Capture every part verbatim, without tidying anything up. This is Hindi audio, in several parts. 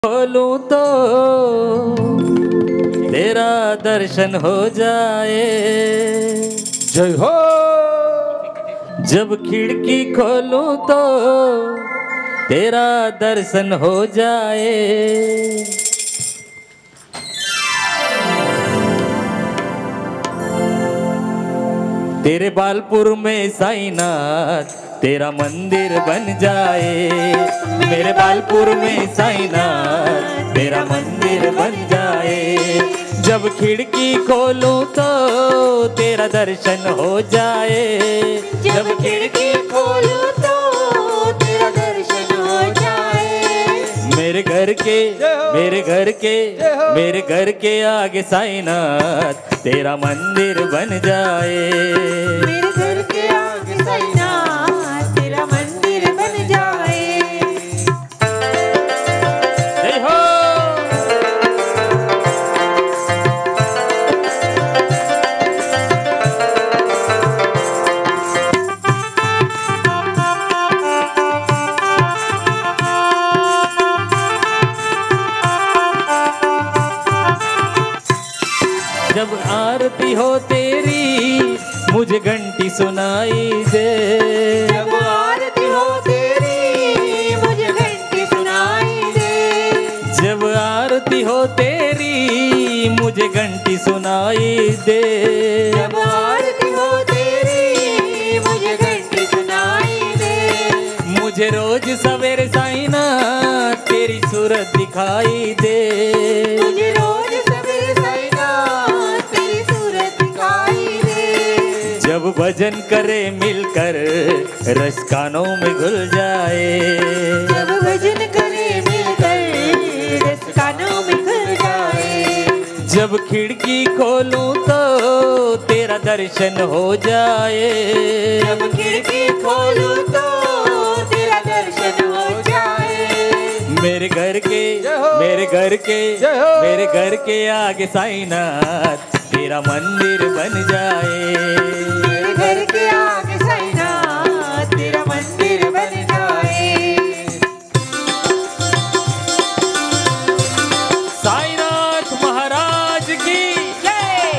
खोलूं तो तेरा दर्शन हो जाए। जय हो। जब खिड़की खोलूं तो तेरा दर्शन हो जाए। तेरे बालपुर में साईनाथ तेरा मंदिर बन जाए। मेरे बालपुर में साईनाथ तेरा मंदिर बन जाए। जब खिड़की खोलूं तो तेरा दर्शन हो जाए। जब खिड़की खोलूं तो तेरा दर्शन हो जाए। मेरे घर के मेरे घर के मेरे घर के आगे साईनाथ तेरा मंदिर बन जाए। मेरे घर के आगे साईनाथ तेरा मंदिर बन जाए। जय हो। जब आरती हो तेरी मुझे घंटी सुनाई दे। जब आरती हो तेरी मुझे घंटी सुनाई दे। जब आरती हो तेरी मुझे घंटी सुनाई दे। जब आरती हो तेरी मुझे घंटी सुनाई दे। मुझे रोज सवेरे साईनाथ तेरी सूरत दिखाई दे। मुझे रोज सवेरे साईनाथ तेरी सूरत दिखाई दे। जब भजन करे मिलकर रस कानों में घुल जाए। जब भजन करे मिलकर रस कानों में घुल जाए। जब खिड़की खोलूं तो तेरा दर्शन हो जाए। जब खिड़की खोलूं तो तेरा दर्शन हो जाए। मेरे घर के मेरे घर के मेरे घर के आगे साईनाथ तेरा मंदिर बन जाए। मेरे घर के आगे साईनाथ तेरा मंदिर बन जाए। साईनाथ महाराज की जय।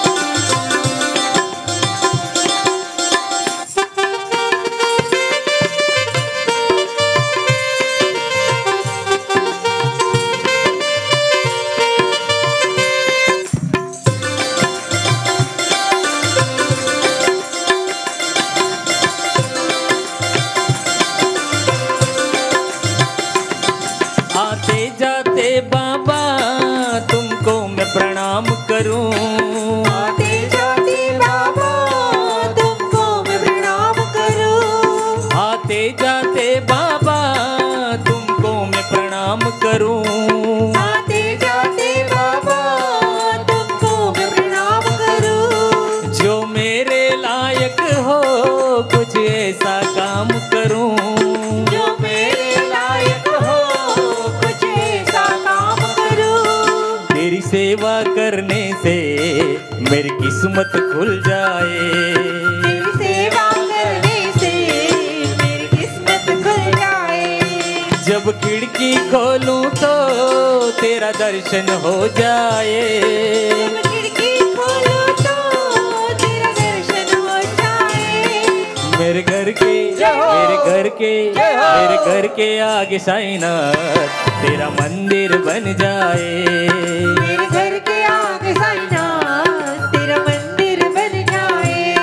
आते जाते बाबा तुमको मैं प्रणाम करूं। आते जाते बाबा तुमको मैं प्रणाम करूं। आते जाते बाबा तुमको मैं प्रणाम करूं। आते जाते बाबा तुमको मैं प्रणाम करूं। जो मेरे लायक हो कुछ ऐसा काम करूं। जो मेरे लायक हो कुछ ऐसा काम करूं। तेरी सेवा करने से मेरी किस्मत खुल जाए। तेरी सेवा करने से मेरी किस्मत खुल जाए। जब खिड़की खोलूं तो तेरा दर्शन हो जाए। जब खिड़की खोलूं तो तेरा दर्शन हो जाए। मेरे घर के मेरे घर के मेरे घर के आगे साईनाथ तेरा मंदिर बन जाए। मेरे घर के आगे साईनाथ तेरा मंदिर बन जाए।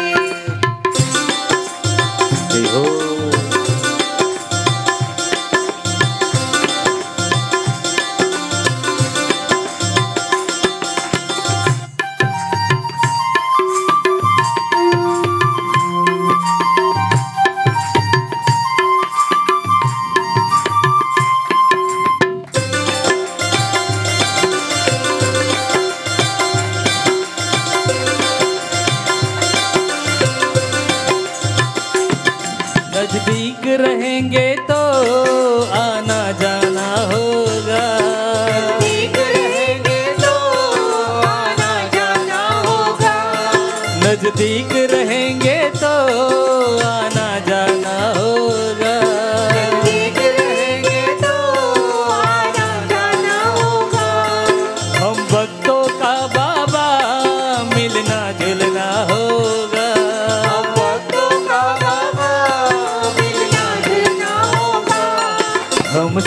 जय हो।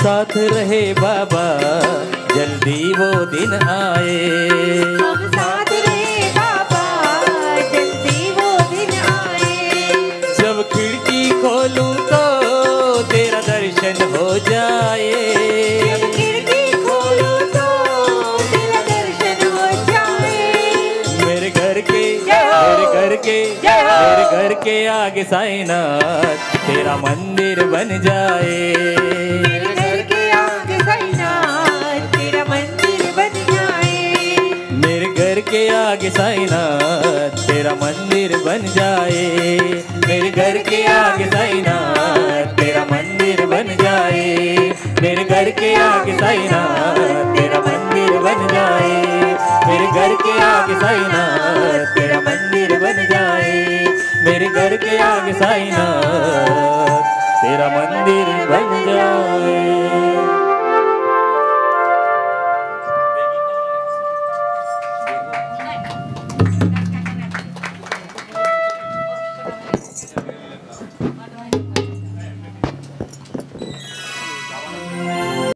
साथ रहे बाबा जल्दी वो दिन आए। हम साथ रहे बाबा जल्दी वो दिन आए। जब खिड़की खोलूं तो तेरा दर्शन हो जाए। जब खिड़की खोलूं तो तेरा दर्शन हो जाए। मेरे घर के जय हो। मेरे घर के जय हो। मेरे घर के आगे साईनाथ तेरा मंदिर बन जाए। मेरे घर के आगे साईनाथ तेरा मंदिर बन जाए। मेरे घर के आगे साईनाथ तेरा मंदिर बन जाए। मेरे घर के आगे साईनाथ तेरा मंदिर बन जाए। मेरे घर के आगे साईनाथ तेरा मंदिर बन जाए। मेरे घर के आगे साईनाथ तेरा मंदिर बन जाए। मेरे घर के आगे साईनाथ तेरा मंदिर बन जाए।